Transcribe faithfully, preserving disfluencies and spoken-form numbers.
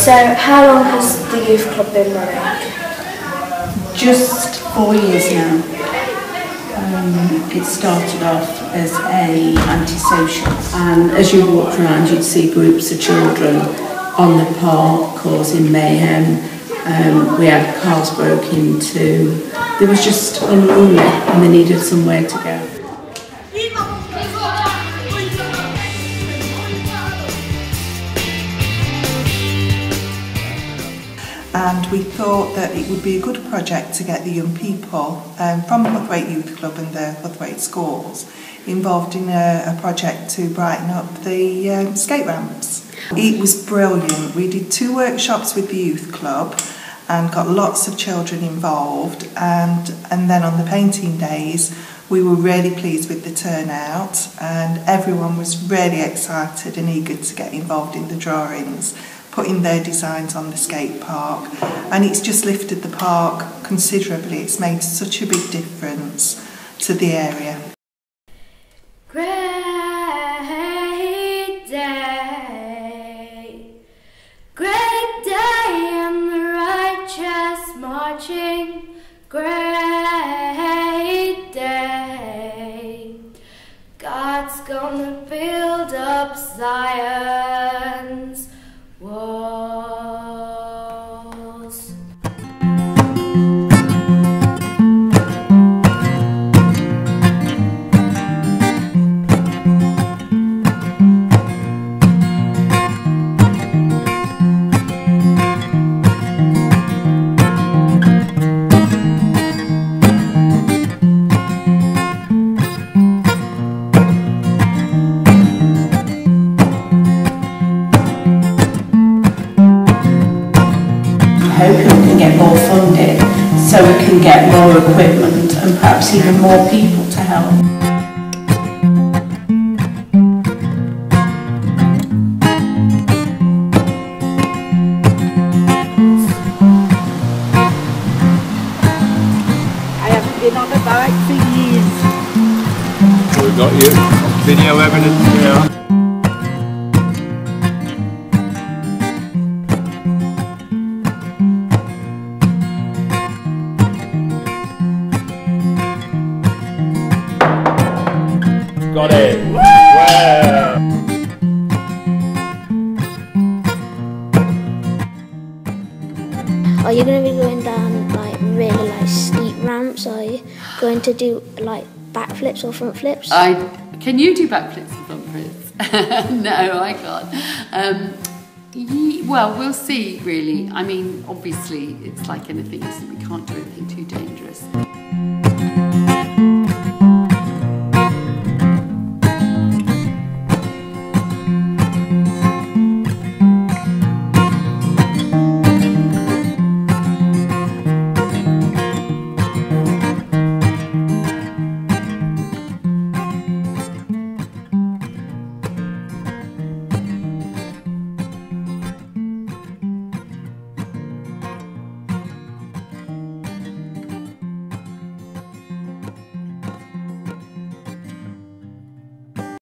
So how long has the youth club been running? Just four years now. Um, it started off as a antisocial, and as you walked around you'd see groups of children on the park causing mayhem. Um, we had cars broke into. There was just unruly and they needed somewhere to go. And we thought that it would be a good project to get the young people um, from the Huthwaite Youth Club and the Huthwaite schools involved in a, a project to brighten up the um, skate ramps. It was brilliant. We did two workshops with the youth club and got lots of children involved, and, and then on the painting days we were really pleased with the turnout, and everyone was really excited and eager to get involved in the drawings, putting their designs on the skate park, and it's just lifted the park considerably. It's made such a big difference to the area. Great day, great day, and the righteous marching. Great day, God's gonna build up Zion's walls. Hoping we can get more funding so we can get more equipment and perhaps even more people to help. I haven't been on a bike for years. So we've got you video evidence now. Got it! Wow! Are you going to be going down like really like steep ramps? Are you going to do like backflips or front flips? I can you do backflips and front flips? No, I can't. Um, ye, well, we'll see. Really, I mean, obviously, it's like anything else. We can't do anything too dangerous.